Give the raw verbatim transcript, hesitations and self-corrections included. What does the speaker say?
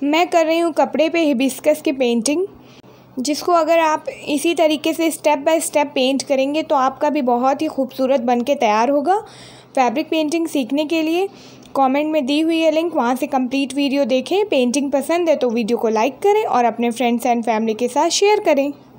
मैं कर रही हूँ कपड़े पे हिबिस्कस की पेंटिंग, जिसको अगर आप इसी तरीके से स्टेप बाय स्टेप पेंट करेंगे तो आपका भी बहुत ही खूबसूरत बन के तैयार होगा। फैब्रिक पेंटिंग सीखने के लिए कमेंट में दी हुई है लिंक, वहाँ से कंप्लीट वीडियो देखें। पेंटिंग पसंद है तो वीडियो को लाइक करें और अपने फ्रेंड्स एंड फैमिली के साथ शेयर करें।